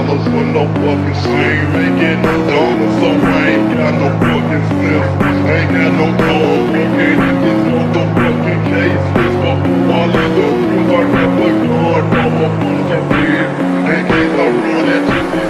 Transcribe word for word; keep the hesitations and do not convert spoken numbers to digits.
dollars for no fucking shame. Ain't get no dollars, so I ain't got no fucking sniff. Ain't got no dog working in this motherfucking case. This fucking all of the rules I never gone from a fucking bed. In case I run into this